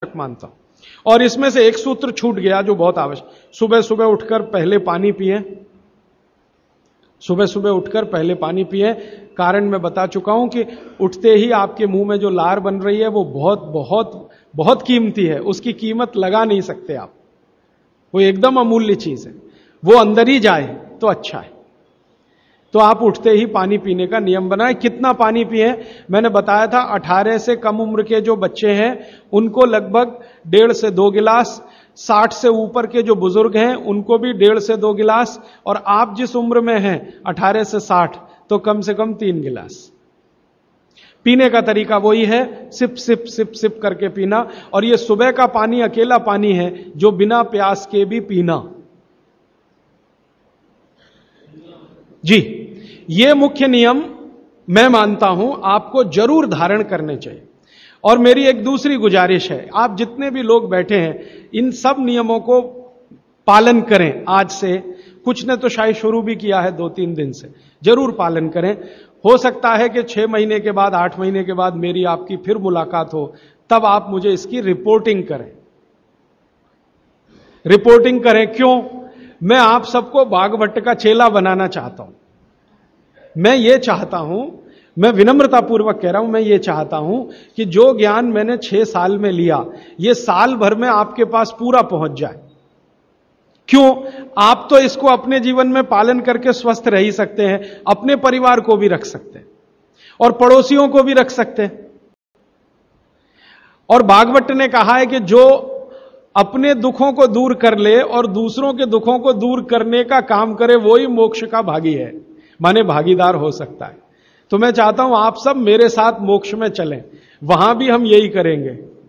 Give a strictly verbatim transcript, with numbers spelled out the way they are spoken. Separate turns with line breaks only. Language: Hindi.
मानता हूं। और इसमें से एक सूत्र छूट गया जो बहुत आवश्यक, सुबह सुबह उठकर पहले पानी पिए। सुबह सुबह उठकर पहले पानी पिए। कारण मैं बता चुका हूं कि उठते ही आपके मुंह में जो लार बन रही है वो बहुत बहुत बहुत कीमती है, उसकी कीमत लगा नहीं सकते आप, वो एकदम अमूल्य चीज है, वो अंदर ही जाए तो अच्छा है। तो आप उठते ही पानी पीने का नियम बनाएं। कितना पानी पिए? मैंने बताया था अठारह से कम उम्र के जो बच्चे हैं उनको लगभग डेढ़ से दो गिलास, साठ से ऊपर के जो बुजुर्ग हैं उनको भी डेढ़ से दो गिलास, और आप जिस उम्र में हैं अठारह से साठ तो कम से कम तीन गिलास। पीने का तरीका वही है, सिप सिप सिप सिप करके पीना। और यह सुबह का पानी अकेला पानी है जो बिना प्यास के भी पीना। जी, ये मुख्य नियम मैं मानता हूं आपको जरूर धारण करने चाहिए। और मेरी एक दूसरी गुजारिश है, आप जितने भी लोग बैठे हैं इन सब नियमों को पालन करें। आज से कुछ ने तो शायद शुरू भी किया है, दो तीन दिन से जरूर पालन करें। हो सकता है कि छह महीने के बाद, आठ महीने के बाद मेरी आपकी फिर मुलाकात हो, तब आप मुझे इसकी रिपोर्टिंग करें। रिपोर्टिंग करें क्यों? मैं आप सबको भागवत का चेला बनाना चाहता हूं। मैं ये चाहता हूं, मैं विनम्रतापूर्वक कह रहा हूं, मैं ये चाहता हूं कि जो ज्ञान मैंने छह साल में लिया ये साल भर में आपके पास पूरा पहुंच जाए। क्यों? आप तो इसको अपने जीवन में पालन करके स्वस्थ रह ही सकते हैं, अपने परिवार को भी रख सकते हैं और पड़ोसियों को भी रख सकते हैं। और भागवत ने कहा है कि जो अपने दुखों को दूर कर ले और दूसरों के दुखों को दूर करने का काम करे वही मोक्ष का भागी है, माने भागीदार हो सकता है। तो मैं चाहता हूं आप सब मेरे साथ मोक्ष में चलें, वहां भी हम यही करेंगे।